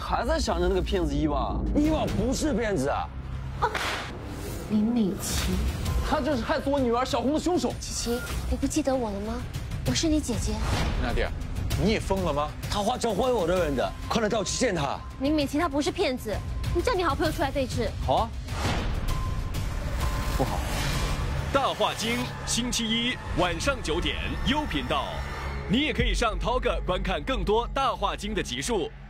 还在想着那个骗子伊娃？ 伊娃不是骗子啊！ 林美琪， 他就是害死我女儿小红的凶手。 琪琪，你不记得我了吗？我是你姐姐。 娜迪亚，你也疯了吗？ 他花钱忽悠我的人的，快点带我去见他。 林美琪她不是骗子，你叫你好朋友出来对峙。 好啊。不好。 大话精，星期一晚上9点优频道，你也可以上 Talk 观看更多大话精的集数。